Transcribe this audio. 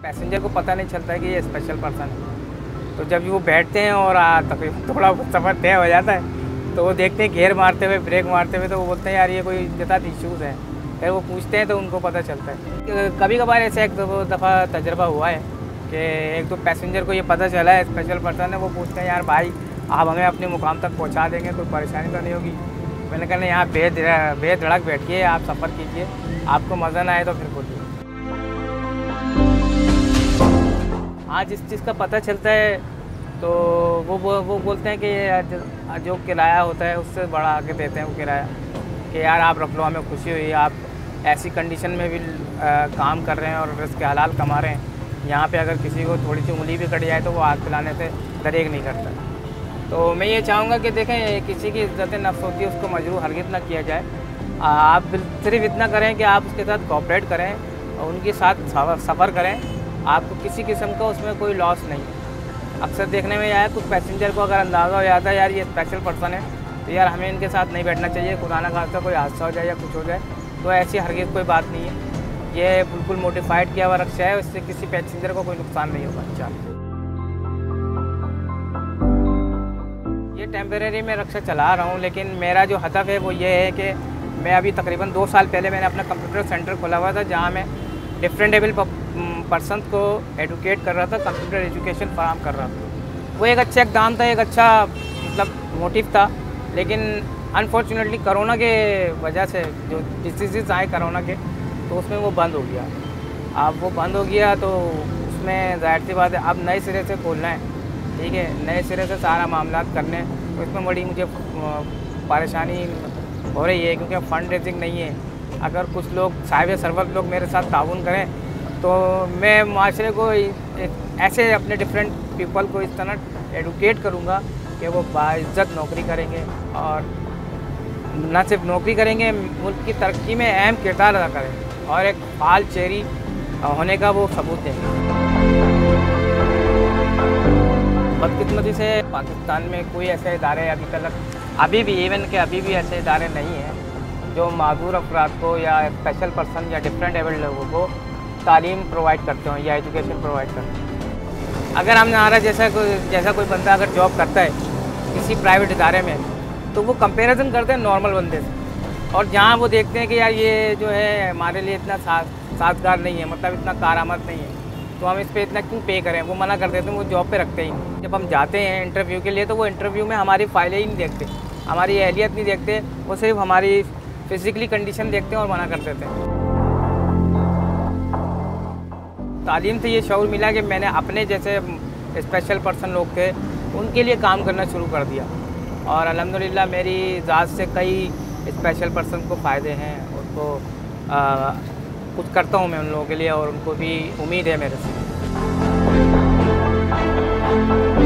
Passenger को पता नहीं चलता है कि ये स्पेशल पर्सन है। तो जब वो बैठते हैं और तकरीबन थोड़ा सफ़र तय हो जाता है तो वो देखते हैं घेर मारते हुए, ब्रेक मारते हुए, तो वो बोलते हैं यार ये कोई ज़्यादा इश्यूज़ हैं। फिर वो पूछते हैं तो उनको पता चलता है। कभी कभार ऐसा एक दो दफ़ा तजर्बा हुआ है कि एक दो पैसेंजर को ये पता चला है स्पेशल पर्सन है, वो पूछते हैं यार भाई आप हमें अपने मुकाम तक पहुँचा देंगे, कोई परेशानी तो नहीं होगी। मैंने कहा यहाँ बेधड़क बैठिए, आप सफ़र कीजिए, आपको मज़ा ना आए तो फिर बोलिए। आज इस चीज़ का पता चलता है तो वो बोलते हैं कि जो किराया होता है उससे बढ़ा के देते हैं वो किराया, कि यार आप रख लो, हमें खुशी हुई, आप ऐसी कंडीशन में भी काम कर रहे हैं और रिस्क हलाल कमा रहे हैं। यहाँ पे अगर किसी को थोड़ी सी उंगली भी कट जाए तो वो आग पिलाने से दरेग नहीं करता। तो मैं ये चाहूँगा कि देखें, किसी की इज़्ज़त नफ्स होती है उसको मजरूह हरगिज़ ना किया जाए। आप सिर्फ इतना करें कि आप उसके साथ कोऑपरेट करें और उनके साथ सफ़र करें, आपको किसी किस्म का उसमें कोई लॉस नहीं है। अक्सर देखने में आया कुछ पैसेंजर को अगर अंदाज़ा हो जाता है यार ये स्पेशल पर्सन है तो यार हमें इनके साथ नहीं बैठना चाहिए, खुदा ना खास्ता कोई हादसा हो जाए या कुछ हो जाए, तो ऐसी हरगिज़ कोई बात नहीं है। ये बिल्कुल मोडिफाइड किया हुआ रक्षा है, उससे किसी पैसेंजर को कोई नुकसान नहीं होगा। अच्छा, ये टेम्परेरी में रक्षा चला रहा हूँ, लेकिन मेरा जो हदफ है वो ये है कि मैं अभी तकरीबन 2 साल पहले मैंने अपना कंप्यूटर सेंटर खोला हुआ था जहाँ मैं डिफरेंट एबल पर्सन को एडुकेट कर रहा था, कंप्यूटर एजुकेशन फराहम कर रहा था। वो एक अच्छा इक़दाम था, एक अच्छा मतलब मोटिव था, लेकिन अनफॉर्चुनेटली कोरोना के वजह से जो डिसीज़ आए कोरोना के, तो उसमें वो बंद हो गया। अब वो बंद हो गया तो उसमें ज़ाहिर सी बात है अब नए सिरे से खोलना है, ठीक है, नए सिरे से सारा मामला करने, तो इसमें बड़ी मुझे परेशानी हो रही है क्योंकि फंड रेजिंग नहीं है। अगर कुछ लोग साहिब सरवत लोग मेरे साथ ताउन करें तो मैं माशरे को ऐसे अपने डिफरेंट पीपल को इस तरह एडुकेट करूँगा कि वो बाइज़्ज़त नौकरी करेंगे और न सिर्फ नौकरी करेंगे, मुल्क की तरक्की में अहम किरदार अदा करें और एक फाल चेहरी होने का वो सबूत देंगे। बदकिस्मती से पाकिस्तान में कोई ऐसे इदारे अभी भी ऐसे इदारे नहीं हैं जो माजूर अफराद को या स्पेशल पर्सन या डिफरेंट एबल्ड लोगों को तालीम प्रोवाइड करते हों या एजुकेशन प्रोवाइड करते हों। अगर हम हमारा जैसा कोई बंदा अगर जॉब करता है किसी प्राइवेट इदारे में तो वो कंपैरिजन करते हैं नॉर्मल बंदे से, और जहाँ वो देखते हैं कि यार ये जो है हमारे लिए इतना साजगार नहीं है, मतलब इतना कारआमद नहीं है, तो हम इस पर इतना क्यों पे करें, वो मना कर देते हैं, वो जॉब पे रखते ही नहीं। जब हम जाते हैं इंटरव्यू के लिए तो वो इंटरव्यू में हमारी फाइलें ही नहीं देखते, हमारी अहलियत नहीं देखते, वो सिर्फ हमारी फिज़िकली कंडीशन देखते हैं और मना कर देते हैं। तालीम से ये शऊर मिला कि मैंने अपने जैसे स्पेशल पर्सन लोग थे उनके लिए काम करना शुरू कर दिया, और अल्हम्दुलिल्लाह मेरी ज़ात से कई स्पेशल पर्सन को फ़ायदे हैं, उनको कुछ करता हूँ मैं उन लोगों के लिए और उनको भी उम्मीद है मेरे से।